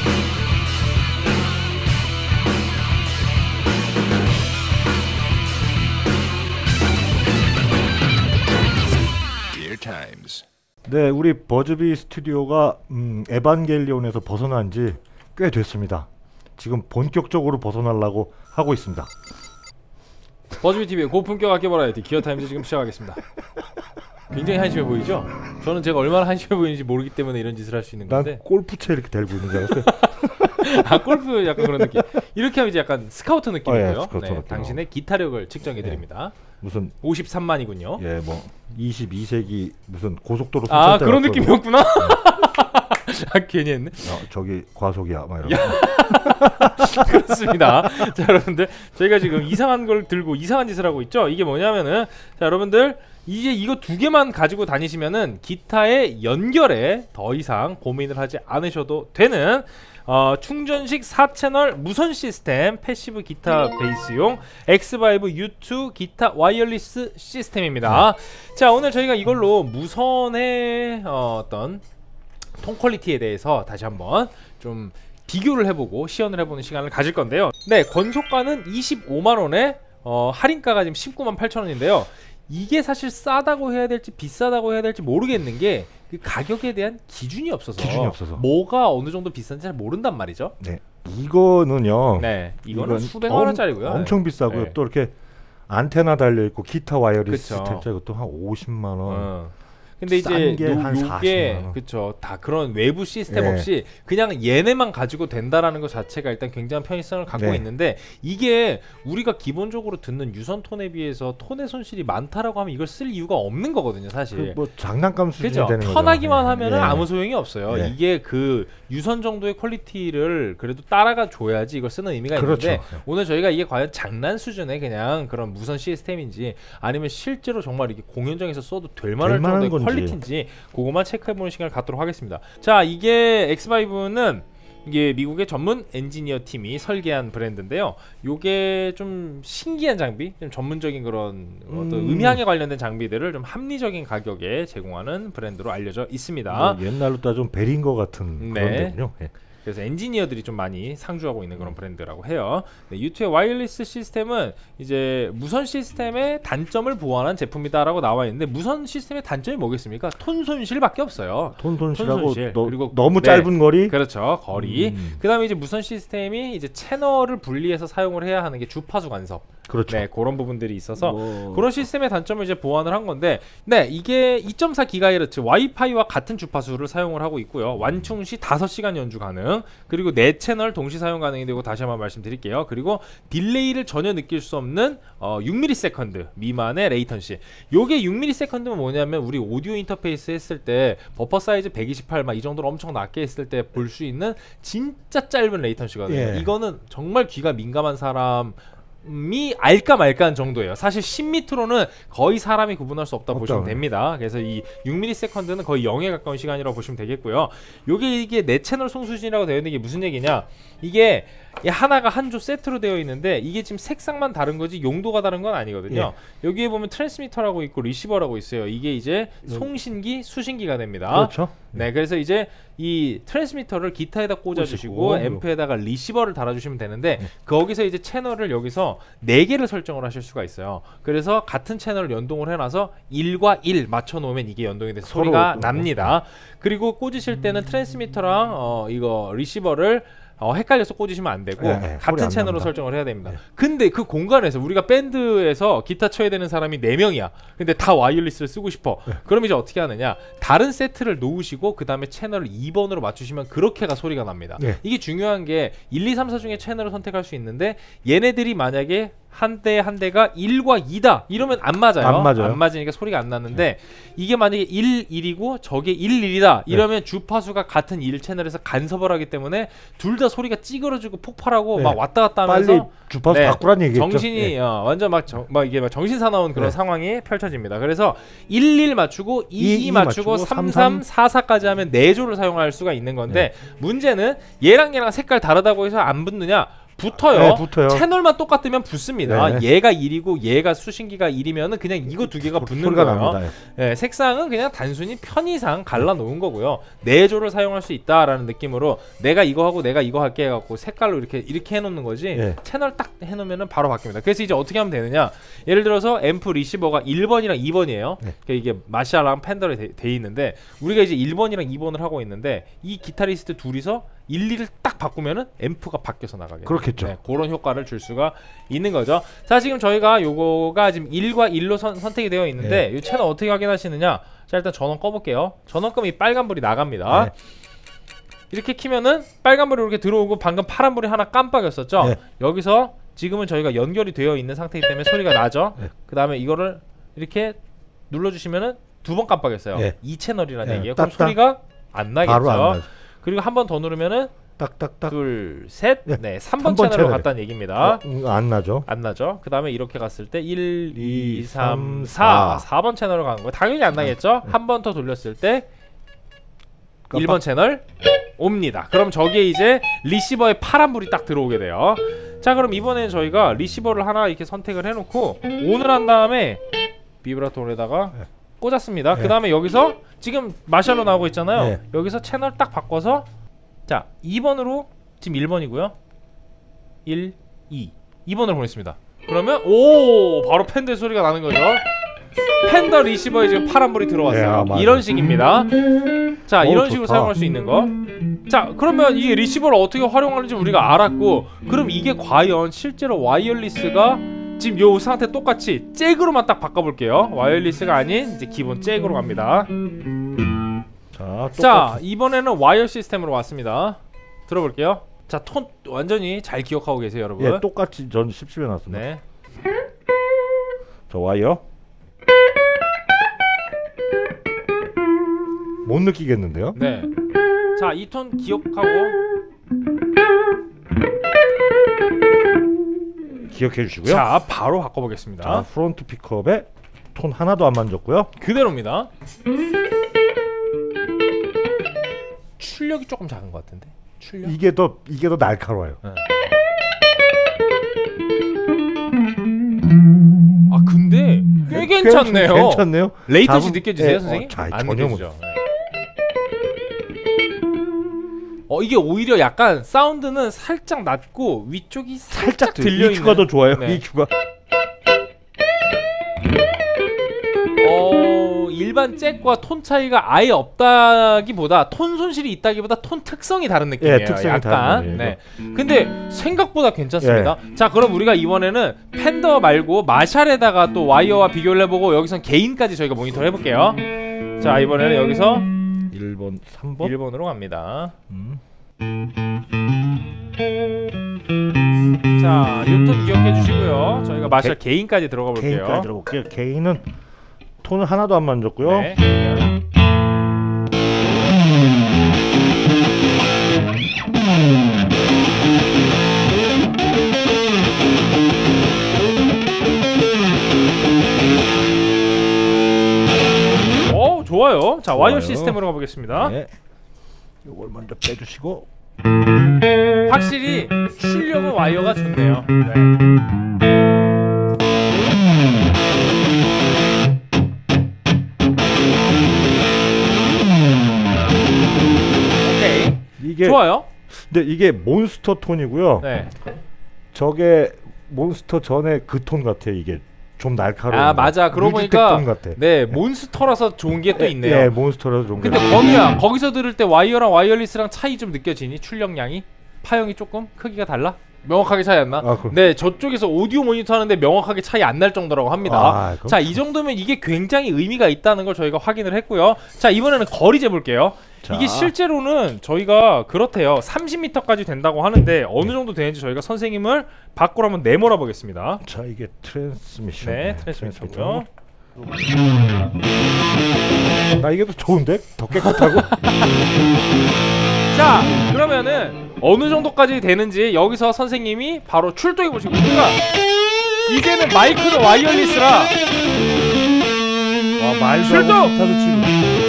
네, 우리 버즈비 스튜디오가 에반겔리온에서 벗어난 지 꽤 됐습니다. 지금 본격적으로 벗어나려고 하고 있습니다. 버즈비 TV의 고품격 아껴 버라이어티 기어 타임즈 지금 시작하겠습니다. 굉장히 한심해 보이죠? 저는 제가 얼마나 한심해 보이는지 모르기 때문에 이런 짓을 할 수 있는 건데. 난 골프채 이렇게 들고 있는 줄 알았어요. 아, 골프 약간 그런 느낌. 이렇게 하면 이제 약간 스카우터 느낌이고요. 스카우터 네, 느낌. 당신의 기타력을 측정해 드립니다. 무슨 53만이군요. 예, 뭐 22세기 무슨 고속도로 아, 그런 느낌이었구나. 아, 괜히 했네. 저기 과속이야, 막 이런. 그렇습니다. 자, 여러분들 저희가 지금 이상한 걸 들고 이상한 짓을 하고 있죠. 이게 뭐냐면은, 자, 여러분들 이제 이거 두 개만 가지고 다니시면은 기타의 연결에 더 이상 고민을 하지 않으셔도 되는 충전식 4채널 무선 시스템 패시브 기타 베이스용 엑스바이브 U2 기타 와이어리스 시스템입니다. 자, 오늘 저희가 이걸로 무선의 어떤 통 퀄리티에 대해서 다시 한번 좀 비교를 해보고 시연을 해보는 시간을 가질 건데요. 네, 권속가는 25만원에 할인가가 지금 198,000원인데요 이게 사실 싸다고 해야 될지 비싸다고 해야 될지 모르겠는 게 그 가격에 대한 기준이 없어서 뭐가 어느 정도 비싼지 잘 모른단 말이죠. 네, 이거는요. 네, 이거는 수백만 원짜리고요. 엄청 비싸고요. 네. 또 이렇게 안테나 달려 있고 기타 와이어리스 그쵸. 시스템 이것도 한 50만 원. 근데 이제 요게 그쵸, 다 그런 외부 시스템 네. 없이 그냥 얘네만 가지고 된다라는 것 자체가 일단 굉장한 편의성을 갖고 네. 있는데, 이게 우리가 기본적으로 듣는 유선 톤에 비해서 톤의 손실이 많다라고 하면 이걸 쓸 이유가 없는 거거든요, 사실. 뭐 장난감 수준이 그죠? 되는 거죠. 편하기만 네. 하면은 네. 아무 소용이 없어요. 네. 이게 그 유선 정도의 퀄리티를 그래도 따라가 줘야지 이걸 쓰는 의미가 그렇죠. 있는데, 오늘 저희가 이게 과연 장난 수준의 그냥 그런 무선 시스템인지 아니면 실제로 정말 이게 공연장에서 써도 될 만한 정도의 건지. 퀄리티인지 그거만 체크해보는 시간을 갖도록 하겠습니다. 자, 이게 엑스바이브는 이게 미국의 전문 엔지니어 팀이 설계한 브랜드인데요. 요게 좀 신기한 장비, 좀 전문적인 그런 어떤 음향에 관련된 장비들을 좀 합리적인 가격에 제공하는 브랜드로 알려져 있습니다. 뭐 옛날로 따지면 베린 것 같은 그런 데군요. 네. 그래서 엔지니어들이 좀 많이 상주하고 있는 그런 브랜드라고 해요. 네, U2의 와이어리스 시스템은 이제 무선 시스템의 단점을 보완한 제품이다라고 나와 있는데, 무선 시스템의 단점이 뭐겠습니까? 톤 손실밖에 없어요. 톤 손실하고 그리고 너무 짧은 거리. 그렇죠, 거리. 그다음에 이제 무선 시스템이 이제 채널을 분리해서 사용을 해야 하는 게 주파수 간섭. 그렇죠. 네, 그런 부분들이 있어서 그런 시스템의 단점을 이제 보완을 한 건데, 네, 이게 2.4GHz 와이파이와 같은 주파수를 사용을 하고 있고요. 완충 시 5시간 연주 가능, 그리고 4채널 동시 사용 가능이 되고, 다시 한번 말씀드릴게요. 그리고 딜레이를 전혀 느낄 수 없는 6ms 미만의 레이턴시. 요게 6ms면 뭐냐면 우리 오디오 인터페이스 했을 때 버퍼 사이즈 128 막 이 정도로 엄청 낮게 했을 때 볼 수 있는 진짜 짧은 레이턴시거든요. 예. 이거는 정말 귀가 민감한 사람 이 알까 말까한 정도예요. 사실 10m로는 거의 사람이 구분할 수 없다 보시면 됩니다. 그래서 이 6ms는 거의 0에 가까운 시간이라고 보시면 되겠고요. 이게 4채널 송수진이라고 되어 있는 게 무슨 얘기냐, 이게 하나가 한 조 세트로 되어 있는데 이게 지금 색상만 다른 거지 용도가 다른 건 아니거든요. 예. 여기에 보면 트랜스미터라고 있고 리시버라고 있어요. 이게 이제 송신기, 수신기가 됩니다. 그렇죠. 네, 그래서 이제 이 트랜스미터를 기타에다 꽂아주시고 앰프에다가 리시버를 달아주시면 되는데, 거기서 이제 채널을 여기서 4개를 설정을 하실 수가 있어요. 그래서 같은 채널을 연동을 해놔서 1과 1 맞춰놓으면 이게 연동이 돼서 소리가 납니다. 그리고 꽂으실 때는 트랜스미터랑 이거 리시버를 헷갈려서 꽂으시면 안 되고 같은 채널로 설정을 해야 됩니다. 근데 그 공간에서 우리가 밴드에서 기타 쳐야 되는 사람이 4명이야. 근데 다 와이어리스를 쓰고 싶어. 그럼 이제 어떻게 하느냐, 다른 세트를 놓으시고 그 다음에 채널을 2번으로 맞추시면 그렇게가 소리가 납니다. 이게 중요한 게 1, 2, 3, 4 중에 채널을 선택할 수 있는데, 얘네들이 만약에 한 대가 1과 2다 이러면 안 맞아요. 안 맞으니까 소리가 안 나는데, 이게 만약에 1, 1이고 저게 1, 1이다 이러면 주파수가 같은 1 채널에서 간섭을 하기 때문에 둘 다 소리가 찌그러지고 폭발하고 막 왔다 갔다 하면서 빨리 주파수 바꾸란 얘기겠죠. 정신이 완전 막 이게 막 정신 사나운 그런 상황이 펼쳐집니다. 그래서 1, 1 맞추고 2, 2 맞추고 3, 3, 4, 4까지 하면 4조를 사용할 수가 있는 건데, 문제는 얘랑 색깔 다르다고 해서 안 붙느냐? 붙어요. 네, 붙어요. 채널만 똑같으면 붙습니다. 네. 얘가 1이고 얘가 수신기가 1이면은 그냥 이거 두 개가 붙는 소리가 거예요. 납니다. 네, 색상은 그냥 단순히 편의상 갈라 놓은 거고요. 내조를 사용할 수 있다라는 느낌으로 내가 이거 하고 내가 이거 할게 해갖고 색깔로 이렇게 해놓는 거지. 네. 채널 딱 해놓으면은 바로 바뀝니다. 그래서 이제 어떻게 하면 되느냐? 예를 들어서 앰프 리시버가 1번이랑 2번이에요. 네. 그러니까 이게 마샬랑 팬더로 돼 있는데 우리가 이제 1번이랑 2번을 하고 있는데 이 기타리스트 둘이서 1, 2를 딱 바꾸면은 앰프가 바뀌어서 나가게. 그렇겠죠. 네, 그런 효과를 줄 수가 있는 거죠. 자, 지금 저희가 요거가 지금 1과 1로 선택이 되어 있는데 이 채널 어떻게 확인하시느냐? 자, 일단 전원 꺼볼게요. 전원 끄면 이 빨간불이 나갑니다. 네. 이렇게 키면은 빨간불이 이렇게 들어오고 방금 파란불이 하나 깜빡였었죠. 네. 여기서 지금은 저희가 연결이 되어 있는 상태이기 때문에 소리가 나죠. 네. 그 다음에 이거를 이렇게 눌러주시면은 2번 깜빡였어요. 네. 2채널이라는 네. 얘기예요. 그럼 딱딱. 소리가 안 나겠죠. 바로 안 나죠. 그리고 한 번 더 누르면은 딱딱딱. 둘, 셋, 네. 네, 3번 3번 채널로 채널에. 갔다는 얘기입니다. 안 나죠. 안 나죠. 그 다음에 이렇게 갔을 때 1, 2, 3, 4. 4번 채널로 가는 거예요. 당연히 안 나겠죠. 한 번 더 돌렸을 때 1번 채널 옵니다. 그럼 저기에 이제 리시버에 파란불이 딱 들어오게 돼요. 자, 그럼 이번에는 저희가 리시버를 하나 이렇게 선택을 해놓고 ON을 한 다음에 비브라토에다가 네. 꽂았습니다. 네. 그 다음에 여기서 지금 마샬로 나오고 있잖아요. 네. 여기서 채널 딱 바꿔서 자 2번으로 지금 1번이고요. 1, 2 2번으로 보냈습니다. 그러면 오 바로 팬더 소리가 나는 거죠. 팬더 리시버에 지금 파란불이 들어왔어요. 네, 이런 식입니다. 자, 오, 이런 식으로 좋다. 사용할 수 있는 거. 자, 그러면 이게 리시버를 어떻게 활용하는지 우리가 알았고, 그럼 이게 과연 실제로 와이어리스가 지금 요 상태 똑같이 잭으로만 딱 바꿔볼게요. 와이어리스가 아닌 이제 기본 잭으로 갑니다. 자, 이번에는 와이어 시스템으로 왔습니다. 들어볼게요. 자, 톤 완전히 잘 기억하고 계세요, 여러분. 예, 똑같이 전 10에 놨습니다. 네. 저 와이어 못 느끼겠는데요? 네. 자, 이 톤 기억하고 기억해 주시고요. 자, 바로 바꿔보겠습니다. 자, 프론트 픽업에 톤 하나도 안 만졌고요. 그대로입니다. 출력이 조금 작은 것 같은데. 출력. 이게 더 날카로워요. 네. 아, 근데 꽤 괜찮네요. 괜찮네요. 레이턴시 잡음- 느껴지세요, 예, 선생님? 자, 안 전혀 느껴지죠. 네. 이게 오히려 약간 사운드는 살짝 낮고 위쪽이 살짝 들려 EQ가 더 있는. 좋아요. 네. EQ가 일반 잭과 톤 차이가 아예 없다기보다 톤 손실이 있다기보다 톤 특성이 다른 느낌이에요. 예, 특성이 약간. 다른 네. 근데 생각보다 괜찮습니다. 자, 그럼 우리가 이번에는 팬더 말고 마샬에다가 또 와이어와 비교를 해보고 여기선 게인까지 저희가 모니터를 해볼게요. 자, 이번에는 여기서 1번, 3번. 1번으로 갑니다. 자, 뉴턴 기억해 주시고요. 저희가 마샬 게인까지 들어가 볼게요. 개인까지 들어볼게요. 개인은 톤을 하나도 안 만졌고요. 네. 오, 좋아요. 자, 와이어 좋아요. 시스템으로 가보겠습니다. 네. 이걸 먼저 빼주시고. 확실히 출력은 와이어가 좋네요. 네. 오케이. 이게 좋아요. 근데 이게 몬스터 톤이고요. 네. 저게 몬스터 전에 그 톤 같아요. 이게 좀 날카로운. 아, 맞아. 그러고 보니까 톤 같아. 네, 몬스터라서 좋은 게 또 있네요. 네, 몬스터라서 좀. 근데 거기서 들을 때 와이어랑 와이어리스랑 차이 좀 느껴지니? 출력량이? 파형이 조금 크기가 달라? 명확하게 차이 안 나? 아, 그럼. 네, 저쪽에서 오디오 모니터 하는데 명확하게 차이 안 날 정도라고 합니다. 아, 그럼 자, 이 정도면 이게 굉장히 의미가 있다는 걸 저희가 확인을 했고요. 자, 이번에는 거리 재볼게요. 자. 이게 실제로는 저희가 그렇대요. 30m까지 된다고 하는데 어느 정도 되는지 저희가 선생님을 밖으로 한번 내몰아 보겠습니다. 자, 이게 트랜스미션. 네, 트랜스미션이고요. 나 이게 더 좋은데? 더 깨끗하고. 자, 그러면은 어느 정도까지 되는지 여기서 선생님이 바로 출동해 보시고, 우리가 이제는 마이크는 와이어리스라 와, 말도 출동! 못하는 지금.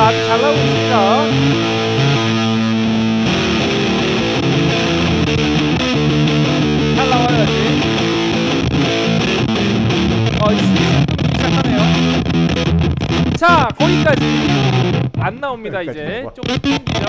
아주 잘 나오고 있습니다. 잘 나와요 아직. 시즌 끊기 시작하네요. 자, 거기까지 안 나옵니다. 이제 조금 끊기죠.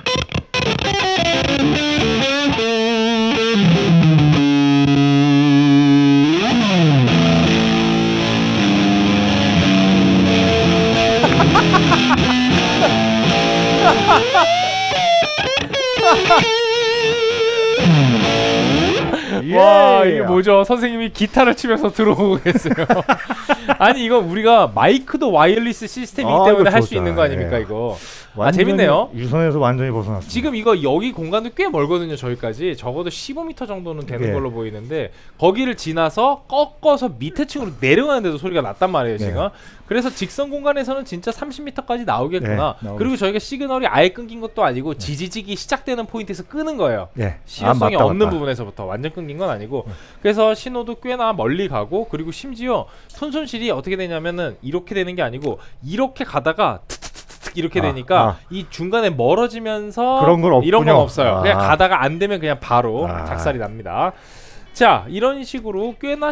와, 이게 뭐죠? 선생님이 기타를 치면서 들어오고 계세요. 아니, 이거 우리가 마이크도 와이어리스 시스템이기 때문에 할 수 있는 거 아닙니까, 이거? 재밌네요. 유선에서 완전히 벗어났습니다. 지금 이거 여기 공간도 꽤 멀거든요. 저희까지 적어도 15m 정도는 되는 걸로 보이는데 거기를 지나서 꺾어서 밑에 층으로 내려가는데도 소리가 났단 말이에요 지금. 그래서 직선 공간에서는 진짜 30m까지 나오겠구나. 그리고 저희가 시그널이 아예 끊긴 것도 아니고 지지직이 시작되는 포인트에서 끄는 거예요. 시효성이 없는 부분에서부터 완전 끊긴 건 아니고. 그래서 신호도 꽤나 멀리 가고, 그리고 심지어 손손실이 어떻게 되냐면은 이렇게 되는 게 아니고 이렇게 가다가 이렇게 되니까 이 중간에 멀어지면서 그런 건 없군요. 이런 건 없어요. 그냥 가다가 안 되면 그냥 바로 작살이 납니다. 자, 이런 식으로 꽤나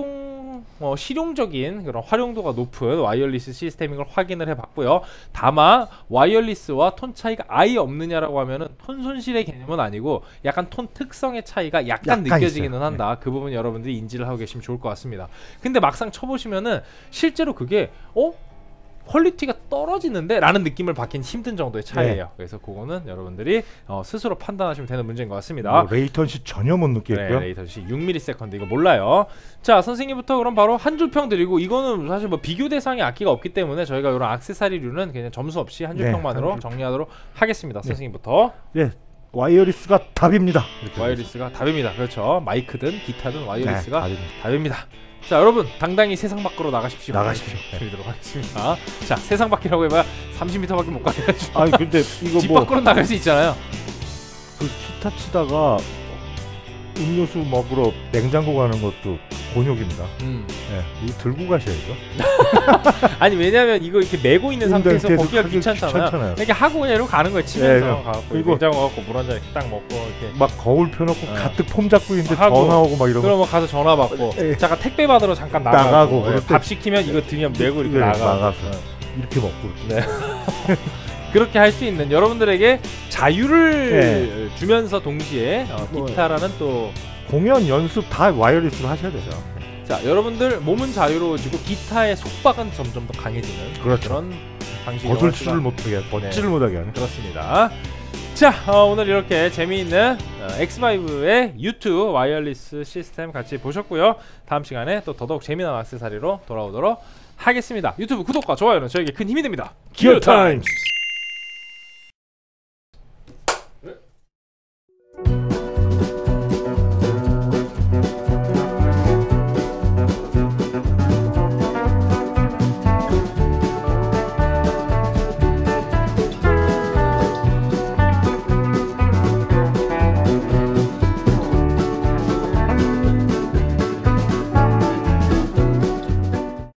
실용적인 그런 활용도가 높은 와이어리스 시스템인 걸 확인을 해봤고요. 다만 와이어리스와 톤 차이가 아예 없느냐라고 하면은 톤 손실의 개념은 아니고 약간 톤 특성의 차이가 약간 느껴지기는 한다. 그 부분 여러분들이 인지를 하고 계시면 좋을 것 같습니다. 근데 막상 쳐보시면은 실제로 그게 퀄리티가 떨어지는데? 라는 느낌을 받긴 힘든 정도의 차이예요. 그래서 그거는 여러분들이 스스로 판단하시면 되는 문제인 것 같습니다. 레이턴시 전혀 못 느끼겠고요. 레이턴시 6ms 이거 몰라요. 자, 선생님부터 그럼 바로 한 줄 평 드리고, 이거는 사실 뭐 비교 대상의 악기가 없기 때문에 저희가 이런 액세서리류는 그냥 점수 없이 한 줄 평만으로 정리하도록 하겠습니다. 선생님부터. 와이어리스가 답입니다. 와이어리스가 답입니다. 그렇죠. 마이크든 기타든 와이어리스가 답입니다. 자, 여러분 당당히 세상 밖으로 나가십시오. 드리도록 하겠습니다. 자, 세상 밖이라고 해봐야 30m밖에 못 가게 하죠. 아니 근데 이거 집 밖으로 나갈 수 있잖아요. 그 기타 치다가 음료수 먹으러 냉장고 가는 것도 곤욕입니다. 이거 들고 가셔야죠. 아니, 왜냐면 이거 이렇게 메고 있는 상태에서 걷기가 귀찮잖아요. 이렇게 하고 그냥 이러고 가는 거예요. 치면서 가고 냉장고 가고 물 한 잔 딱 먹고 이렇게 막 거울 펴놓고 가뜩 폼 잡고 있는데 전화 오고 막 이러고. 그러면 가서 전화 받고 잠깐 택배 받으러 잠깐 나가고 밥 시키면 이거 등에 메고 이렇게 나가서 이렇게 먹고. 그렇게 할 수 있는 여러분들에게 자유를 주면서 동시에 기타라는 또 공연 연습 다 와이어리스로 하셔야 되죠. 자, 여러분들 몸은 자유로워지고 기타의 속박은 점점 더 강해지는 그런 방식으로 거슬지를 못하게, 뻗지를 못하게 하는. 그렇습니다. 자, 오늘 이렇게 재미있는 X5의 U2 와이어리스 시스템 같이 보셨고요. 다음 시간에 또 더더욱 재미난 액세서리로 돌아오도록 하겠습니다. 유튜브 구독과 좋아요는 저에게 큰 힘이 됩니다. 기어타임스!